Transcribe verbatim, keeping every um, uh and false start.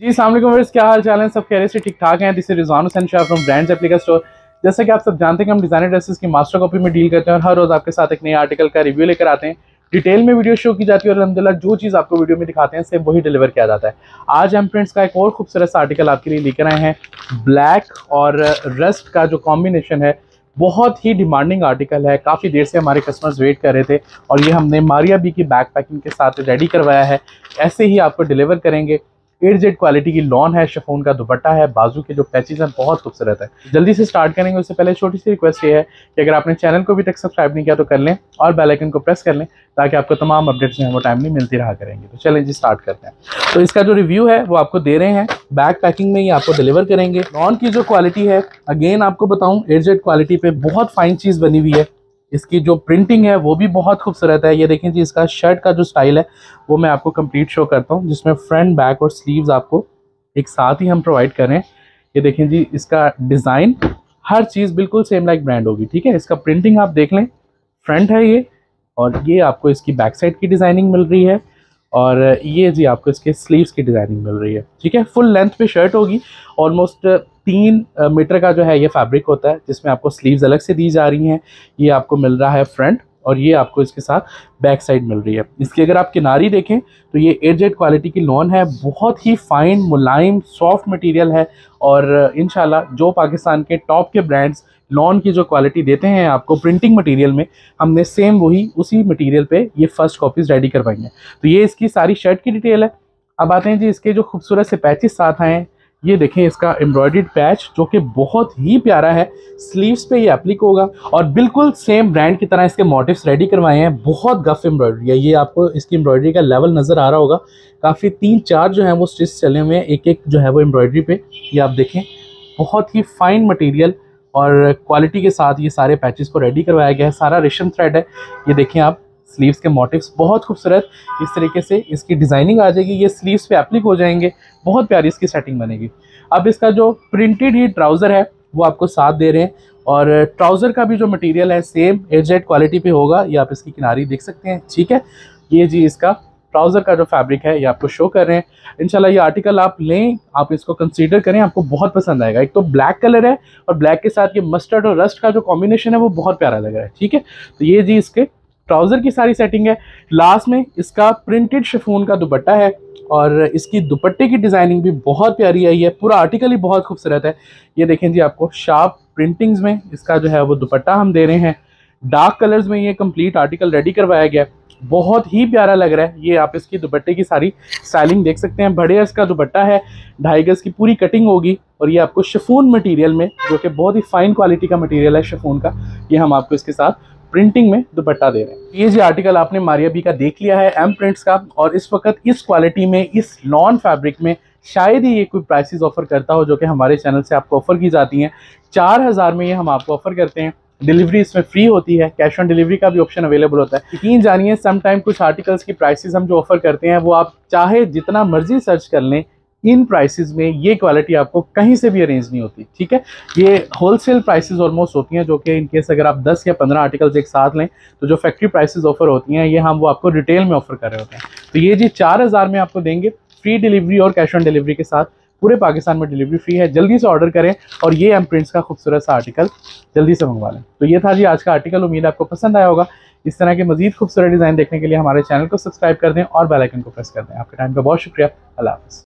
जी अस्सलाम वालेकुम व्यूअर्स, क्या हाल चाल है? सब खैरियत से ठीक ठाक हैं। This is Rizwan Hussain Shah from brands एप्लीका स्टोर। जैसा कि आप सब जानते हैं कि हम डिजाइनर ड्रेसेस की मास्टर कॉपी में डील करते हैं और हर रोज आपके साथ एक नए आर्टिकल का रिव्यू लेकर आते हैं। डिटेल में वीडियो शो की जाती है और अल्हम्दुलिल्लाह जो चीज़ आपको वीडियो में दिखाते हैं सेम वही डिलीवर किया जाता है। आज हम प्रिंट्स का एक और खूबसूरत सा आर्टिकल आपके लिए लेकर आए हैं। ब्लैक और रस्ट का जो कॉम्बिनेशन है बहुत ही डिमांडिंग आर्टिकल है। काफ़ी देर से हमारे कस्टमर्स वेट कर रहे थे और ये हमने मारिया बी की बैक पैकिंग के साथ रेडी करवाया है। ऐसे ही आपको डिलीवर करेंगे। एट जेड क्वालिटी की लॉन है, शिफॉन का दुपट्टा है, बाजू के जो पैचेस हैं बहुत खूबसूरत है। जल्दी से स्टार्ट करेंगे उससे पहले छोटी सी रिक्वेस्ट ये है कि अगर आपने चैनल को भी तक सब्सक्राइब नहीं किया तो कर लें और बेल आइकन को प्रेस कर लें ताकि आपको तमाम अपडेट्स जो हैं वो टाइमली मिलती रहा करेंगे। तो चलें जी स्टार्ट करते हैं। तो इसका जो रिव्यू है वो आपको दे रहे हैं, बैक पैकिंग में ही आपको डिलीवर करेंगे। लॉन की जो क्वालिटी है अगेन आपको बताऊँ एट जेड क्वालिटी पे बहुत फाइन चीज़ बनी हुई है। इसकी जो प्रिंटिंग है वो भी बहुत खूबसूरत है। ये देखें जी, इसका शर्ट का जो स्टाइल है वो मैं आपको कंप्लीट शो करता हूँ, जिसमें फ्रंट बैक और स्लीव्स आपको एक साथ ही हम प्रोवाइड कर रहे हैं। ये देखें जी, इसका डिज़ाइन हर चीज़ बिल्कुल सेम लाइक ब्रांड होगी। ठीक है, इसका प्रिंटिंग आप देख लें, फ्रंट है ये और ये आपको इसकी बैक साइड की डिज़ाइनिंग मिल रही है और ये जी आपको इसके स्लीव्स की डिज़ाइनिंग मिल रही है। ठीक है, फुल लेंथ पे शर्ट होगी। ऑलमोस्ट तीन मीटर का जो है ये फैब्रिक होता है, जिसमें आपको स्लीव्स अलग से दी जा रही हैं। ये आपको मिल रहा है फ्रंट और ये आपको इसके साथ बैक साइड मिल रही है। इसकी अगर आप किनारी देखें तो ये एट जेड क्वालिटी की लॉन है, बहुत ही फाइन मुलायम सॉफ्ट मटेरियल है और इंशाल्लाह जो पाकिस्तान के टॉप के ब्रांड्स लॉन की जो क्वालिटी देते हैं आपको प्रिंटिंग मटेरियल में, हमने सेम वही उसी मटेरियल पे ये फर्स्ट कॉपीज़ रेडी करवाई हैं। तो ये इसकी सारी शर्ट की डिटेल है। अब आते हैं जी इसके जो खूबसूरत से पैचेस साथ आए हैं। ये देखें इसका एम्ब्रॉयडर्ड पैच जो कि बहुत ही प्यारा है, स्लीव्स पे ये एप्लिक होगा और बिल्कुल सेम ब्रांड की तरह इसके मोटिव्स रेडी करवाए हैं। बहुत गफ एम्ब्रॉयडरी है, ये आपको इसकी एम्ब्रॉयडरी का लेवल नज़र आ रहा होगा। काफ़ी तीन चार जो है वो स्टिच चले हुए हैं एक एक जो है वो एम्ब्रॉयडरी पे। ये आप देखें बहुत ही फाइन मटेरियल और क्वालिटी के साथ ये सारे पैचेस को रेडी करवाया गया है। सारा रेशम थ्रेड है। ये देखें आप, स्लीव्स के मोटिव्स बहुत खूबसूरत इस तरीके से इसकी डिज़ाइनिंग आ जाएगी। ये स्लीव्स पे एप्लिक हो जाएंगे, बहुत प्यारी इसकी सेटिंग बनेगी। अब इसका जो प्रिंटेड ही ट्राउज़र है वो आपको साथ दे रहे हैं और ट्राउज़र का भी जो मटेरियल है सेम एट जेड क्वालिटी पे होगा। ये आप इसकी किनारी देख सकते हैं। ठीक है, ये जी इसका ट्राउज़र का जो फैब्रिक है ये आपको शो कर रहे हैं। इंशाल्लाह ये आर्टिकल आप लें, आप इसको कंसीडर करें, आपको बहुत पसंद आएगा। एक तो ब्लैक कलर है और ब्लैक के साथ ये मस्टर्ड और रस्ट का जो कॉम्बिनेशन है वो बहुत प्यारा लग रहा है। ठीक है, तो ये जी इसके ट्राउज़र की सारी सेटिंग है। लास्ट में इसका प्रिंटेड शिफॉन का दुपट्टा है और इसकी दुपट्टे की डिज़ाइनिंग भी बहुत प्यारी आई है। पूरा आर्टिकल ही बहुत खूबसूरत है। ये देखें जी, आपको शार्प प्रिंटिंग्स में इसका जो है वो दुपट्टा हम दे रहे हैं। डार्क कलर्स में ये कंप्लीट आर्टिकल रेडी करवाया गया, बहुत ही प्यारा लग रहा है। ये आप इसकी दुपट्टे की सारी स्टाइलिंग देख सकते हैं। बड़े इसका दुपट्टा है, ढाई गज की पूरी कटिंग होगी और ये आपको शिफॉन मटेरियल में, जो कि बहुत ही फाइन क्वालिटी का मटेरियल है शिफॉन का, ये हम आपको इसके साथ प्रिंटिंग में दुपट्टा दे रहे हैं। ये जो आर्टिकल आपने मारिया बी का देख लिया है एम प्रिंट्स का, और इस वक्त इस क्वालिटी में इस लॉन फैब्रिक में शायद ही ये कोई प्राइसेस ऑफर करता हो जो कि हमारे चैनल से आपको ऑफर की जाती हैं। चार हज़ार में ये हम आपको ऑफर करते हैं। डिलीवरी इसमें फ्री होती है, कैश ऑन डिलीवरी का भी ऑप्शन अवेलेबल होता है। यकीन जानिए, सम टाइम कुछ आर्टिकल्स की प्राइसेस हम जो ऑफर करते हैं वो आप चाहे जितना मर्जी सर्च कर लें, इन प्राइसेस में ये क्वालिटी आपको कहीं से भी अरेंज नहीं होती। ठीक है, ये होलसेल प्राइसेस ऑलमोस्ट होती हैं, जो कि इन केस अगर आप दस या पंद्रह आर्टिकल्स एक साथ लें तो जो फैक्ट्री प्राइसेस ऑफर होती हैं ये हम वो आपको रिटेल में ऑफर कर रहे होते हैं। तो ये जी चार हज़ार में आपको देंगे, फ्री डिलीवरी और कैश ऑन डिलीवरी के साथ। पूरे पाकिस्तान में डिलीवरी फ्री है। जल्दी से ऑर्डर करें और ये एम प्रिंट्स का खूबसूरत सा आर्टिकल जल्दी से मंगवा लें। तो ये था जी आज का आर्टिकल, उम्मीद आपको पसंद आया होगा। इस तरह के मजीद खूबसूरत डिज़ाइन देखने के लिए हमारे चैनल को सब्सक्राइब कर दें और बेल आइकन को प्रेस कर दें। आपके टाइम का बहुत शुक्रिया। अल्लाह हाफ़िज़।